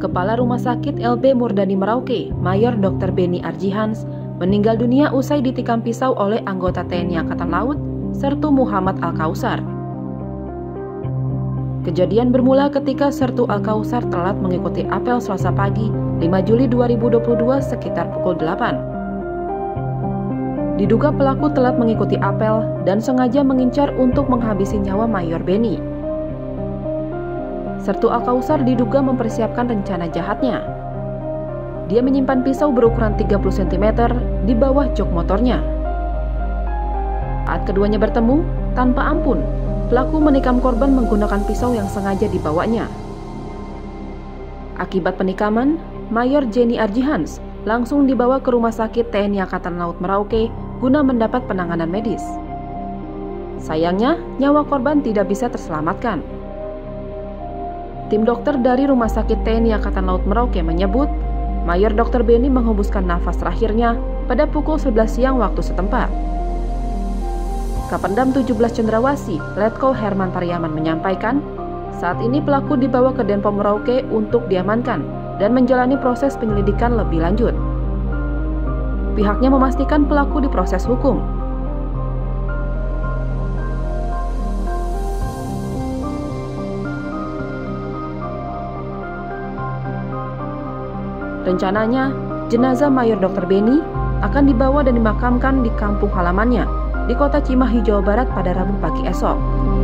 Kepala Rumah Sakit LB Murdani Merauke, Mayor Dr. Benny Arjihans, meninggal dunia usai ditikam pisau oleh anggota TNI Angkatan Laut, Sertu Muhammad Al-Kausar. Kejadian bermula ketika Sertu Al-Kausar telat mengikuti apel Selasa pagi, 5 Juli 2022 sekitar pukul 8. Diduga pelaku telat mengikuti apel dan sengaja mengincar untuk menghabisi nyawa Mayor Benny. Sertu Al-Kausar diduga mempersiapkan rencana jahatnya. Dia menyimpan pisau berukuran 30 cm di bawah jok motornya. Saat keduanya bertemu, tanpa ampun, pelaku menikam korban menggunakan pisau yang sengaja dibawanya. Akibat penikaman, Mayor Jenny Arjihans langsung dibawa ke Rumah Sakit TNI Angkatan Laut Merauke guna mendapat penanganan medis. Sayangnya, nyawa korban tidak bisa terselamatkan. Tim dokter dari Rumah Sakit TNI Angkatan Laut Merauke menyebut, Mayor Dr. Benny menghembuskan nafas terakhirnya pada pukul 11 siang waktu setempat. Kapendam 17 Cendrawasih, Letkol Herman Pariaman menyampaikan, saat ini pelaku dibawa ke Denpom Merauke untuk diamankan dan menjalani proses penyelidikan lebih lanjut. Pihaknya memastikan pelaku diproses hukum. Rencananya, jenazah Mayor Dr. Benny akan dibawa dan dimakamkan di kampung halamannya di Kota Cimahi, Jawa Barat pada Rabu pagi esok.